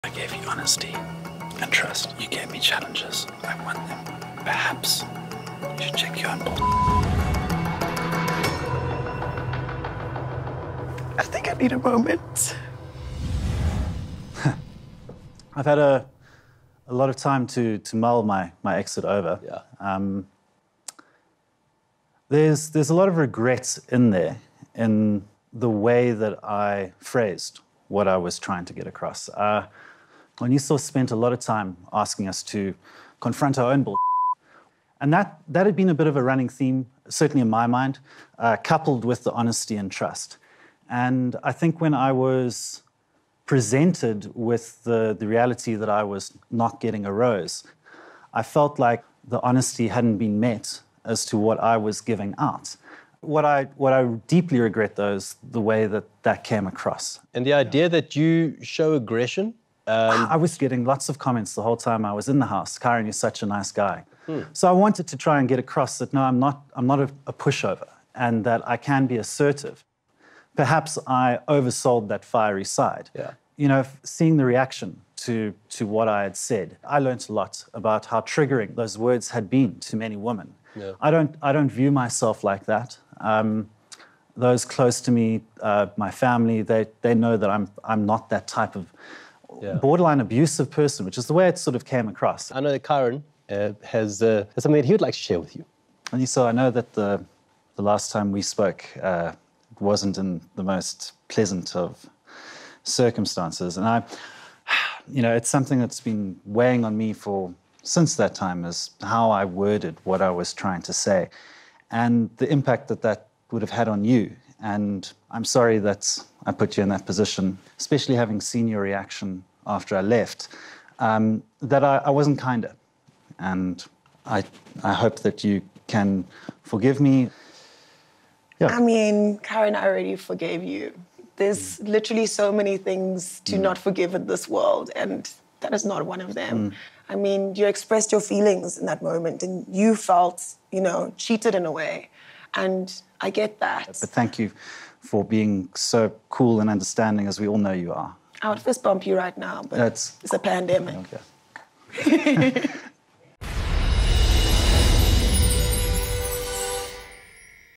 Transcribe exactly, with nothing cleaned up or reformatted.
I gave you honesty and trust. You gave me challenges. I won them. Perhaps you should check your own bull. I think I need a moment. I've had a, a lot of time to, to mull my, my exit over. Yeah. Um, there's, there's a lot of regret in there in the way that I phrased what I was trying to get across. Uh, Qiniso spent a lot of time asking us to confront our own bull. And that, that had been a bit of a running theme, certainly in my mind, uh, coupled with the honesty and trust. And I think when I was presented with the, the reality that I was not getting a rose, I felt like the honesty hadn't been met as to what I was giving out. What I, what I deeply regret, though, is the way that that came across. And the idea that you show aggression? Um... I was getting lots of comments the whole time I was in the house. Kyran, you're such a nice guy. Hmm. So I wanted to try and get across that, no, I'm not, I'm not a, a pushover, and that I can be assertive. Perhaps I oversold that fiery side. Yeah. You know, seeing the reaction to, to what I had said, I learned a lot about how triggering those words had been to many women. Yeah. I don't, I don't view myself like that. Um, those close to me, uh, my family, they, they know that I'm, I'm not that type of yeah. borderline abusive person, which is the way it sort of came across. I know that Kyran uh, has, uh, has something that he would like to share with you. And so I know that the, the last time we spoke, uh, it wasn't in the most pleasant of circumstances. And I, you know, it's something that's been weighing on me for since that time, is how I worded what I was trying to say and the impact that that would have had on you. And I'm sorry that I put you in that position, especially having seen your reaction after I left, um, that I, I wasn't kinder. And I, I hope that you can forgive me. Yeah. I mean, Kyran, I already forgave you. There's mm. literally so many things to mm. not forgive in this world, and that is not one of them. Mm. I mean, you expressed your feelings in that moment, and you felt, you know, cheated in a way. And I get that. But thank you for being so cool and understanding, as we all know you are. I would fist bump you right now, but That's... it's a pandemic. Okay.